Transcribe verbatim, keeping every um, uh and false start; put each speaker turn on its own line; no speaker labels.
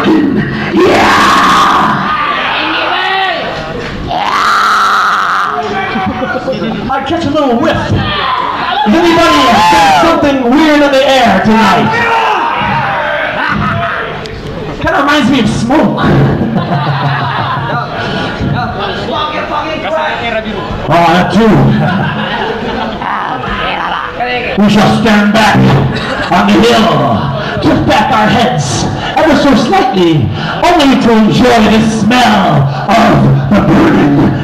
I catch a little whiff. Does anybody sense something weird in the air tonight? Kind of reminds me of smoke. Oh, that too. We shall stand back on the hill, tilt back our heads ever so slightly, only to enjoy the smell of the burning